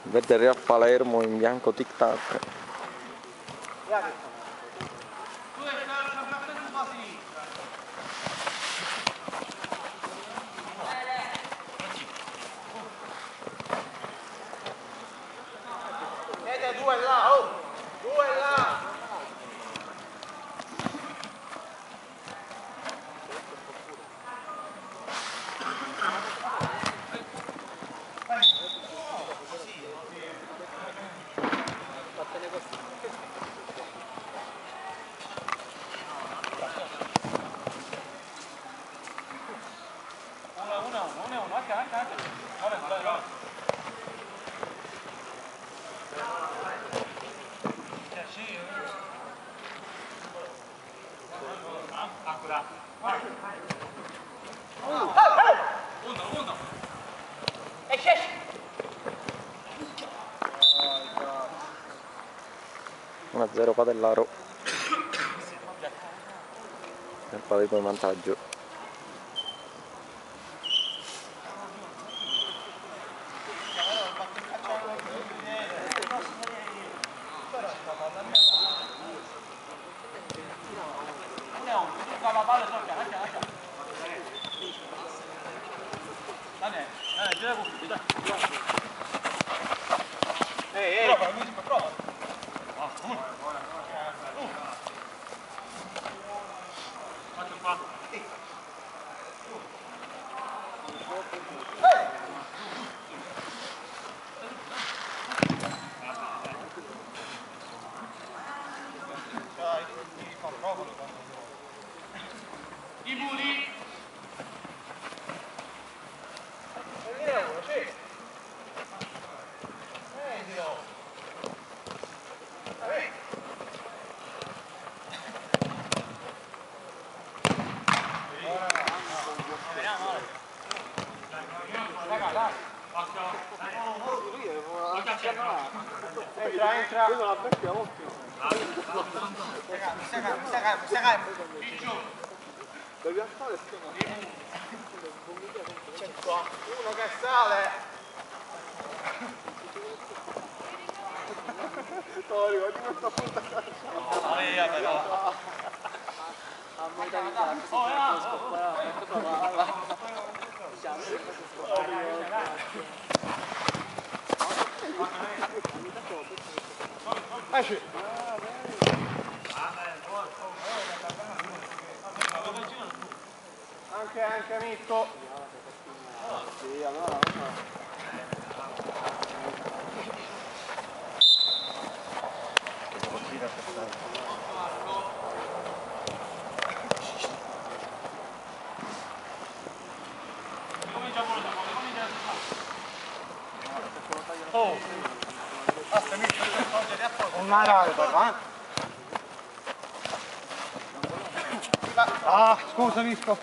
Verde Real Palermo in bianco tic tac. Due là, oh! Due là! Uno, anche. Vabbè. Uno. Esci! 1-0 Padellaro. E il Palermo in vantaggio. Prova. Faccio qua. I muri. Entra. Io non la becchio, occhio. Mi sa devi alzare c'è qua. Uno che sale. Oh, ricordi questa punta calcia. Però. Esci! Anche Mirko! Sì, allora. Oh! Basta Mirko, una rave però, Ah, scusa Mirko.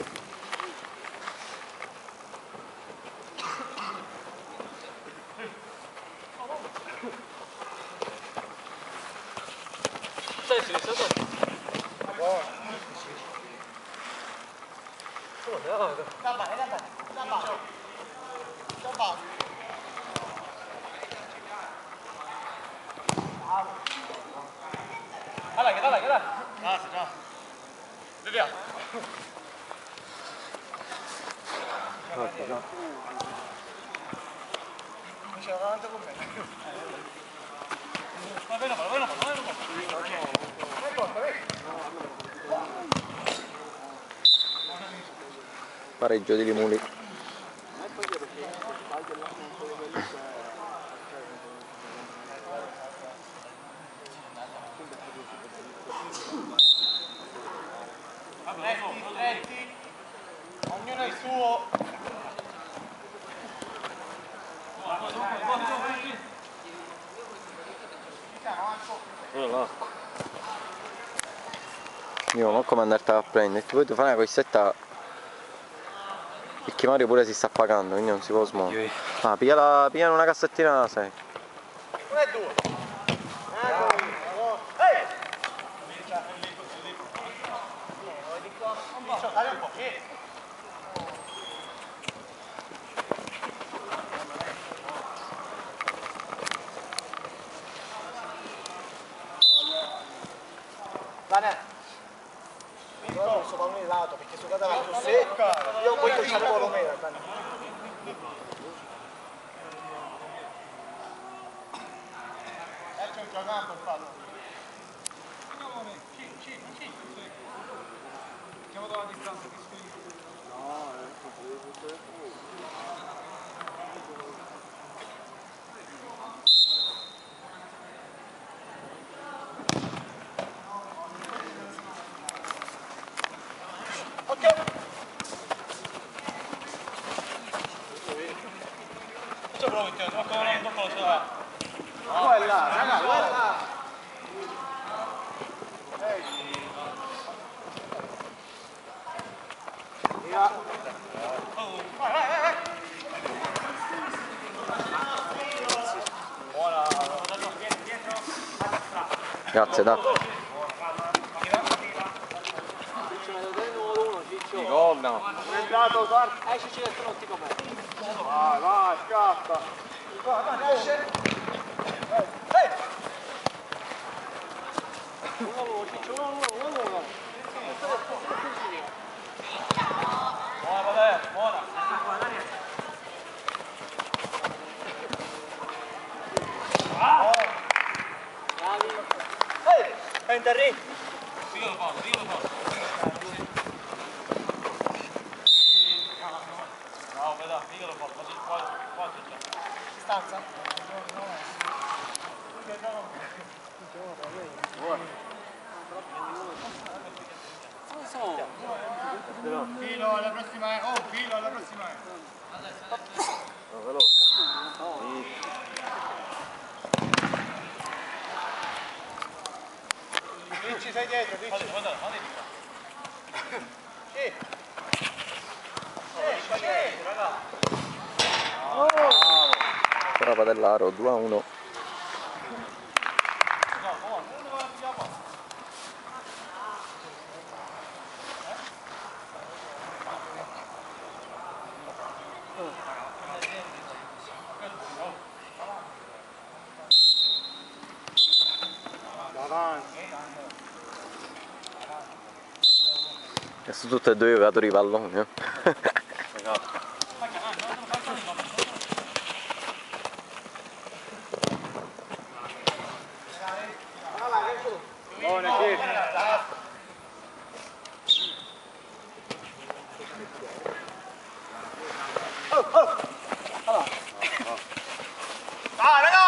Sei stato? Buono. Dai. Già. Vediamo. Già. C'è davanti con me. Va bene. Pareggio di Limuli. Letti. Ognuno il suo. Io non ho come andartela a prendere, poi tu fai una cossetta perché Mario pure si sta pagando, quindi non si può smuovere. Ah, pigliano una cassettina da 6. 1 e 2. Dai un po', lato, perché su casa la secca, io poi che c'avevo Romero. C'è un campo il fallo. Siamo dalla distanza di ok. Faccio provo in te, dopo lo so. Quella, raga, quella. Grazie, dai. Non è entrato, guarda. Esci, non ti come. Vai, scappa. Guarda, esce. Uno, Ciccio, uno. Buona, vabbè, buona. Entra. Io lo fa. No, veda, io lo fa, così qua c'è. Stanza? Filo alla prossima, filo alla prossima. Veloce. Ricci, sei dietro, Ricci. Guarda. Sì. Raga. Ora Padellaro 2-1. E sono tutti e due giocatori di pallone. Buona, sì. Dai, raga!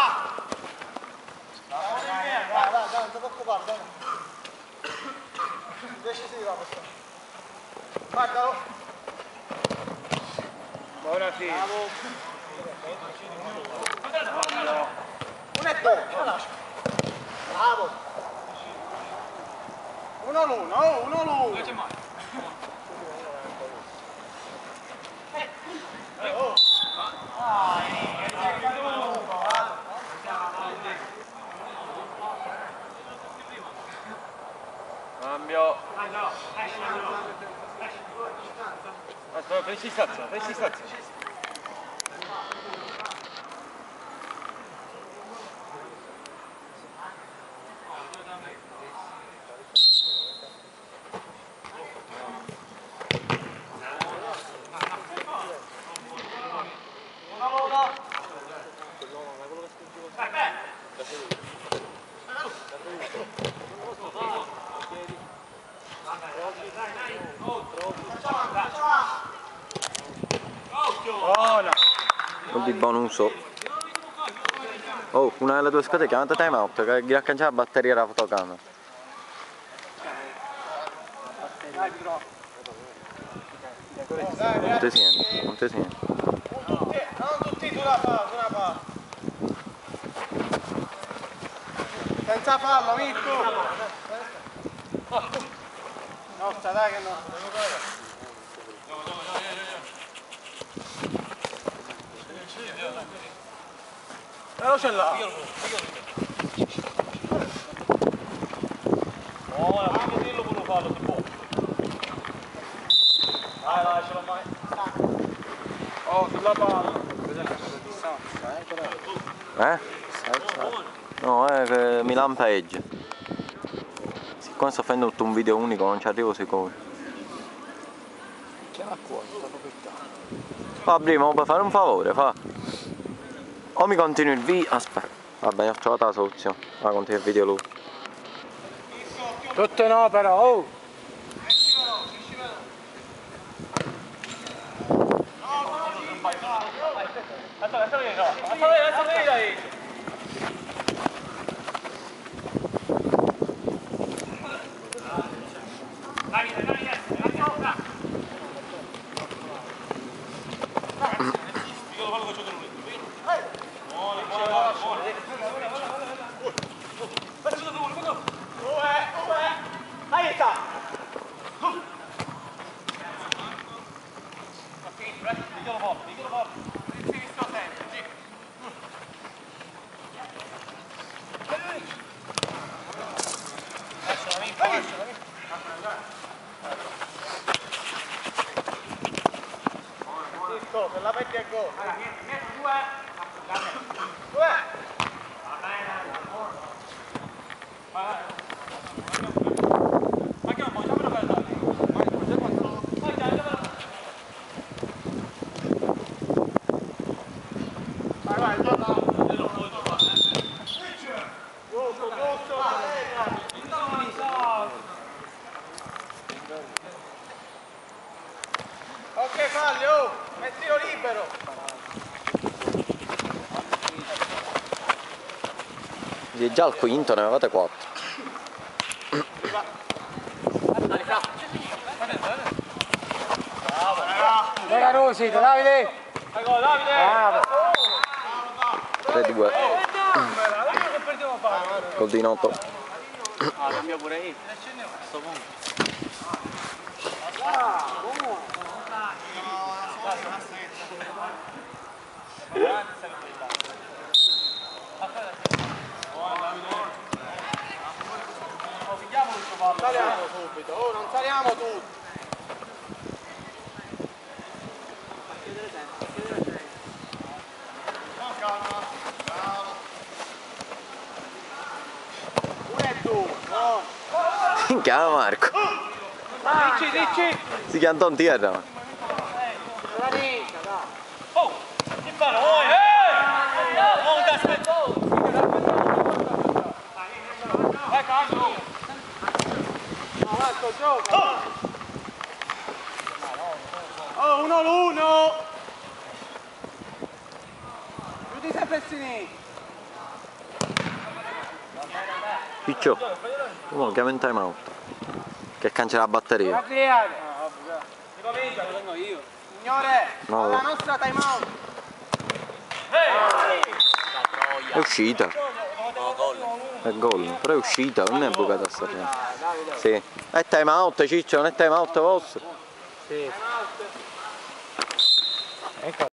Dai, non ti preoccupare, dai. Decisiva questa. Guardalo. Buona, sì. Bravo. Un e due. Bravo. 1-1. Cambio. Aspetta, precisazione. Buona. Gol di Bonuso. Oh, una delle tue squadre chiamata time out che gli ha cangiato la batteria della fotocamera. Non ti senti. Non tutti, tu la fa. Senza fallo, Mirko. No, dai che no. Veloce là. Buona, ma dillo pure fallo si può. Dai, lascialo mai. Oh, sulla palla. No, è che mi lampeggia. Siccome sto facendo tutto un video unico non ci arrivo sicuro. Fabri, ma puoi fare un favore, fa? O mi continui il video. Aspetta, vabbè, ho trovato la soluzione. Ma continui il video lui. Tutto no però, oh! Per la petty e go! Ok, falli, oh! Mettilo libero! È già al quinto, ne avevate 4. Dove Rosi, Davide! Bravo! 3-2. Col di noto. Ah, cambia pure io. A sto punto. Saliamo subito, oh, non saliamo tutti! Uno e due, no! Minchia Marco. Dici! Si chiama in tierra. La nica, dai! Oh! Che bello! Oh, da aspetta! Vai, Carlo! No, Marco, gioca! Oh, 1-1! Chiudi sempre il sinistro! Piccio. Uno chiama in time out. Che cancella la batteria. Adriano! Ricomincia, lo tengo io! Signore, No. la nostra time out! È uscita. È gol. Però è uscita, non è bucata sta gente. Sì. È time out, Ciccio, non è time out vostro. Sì.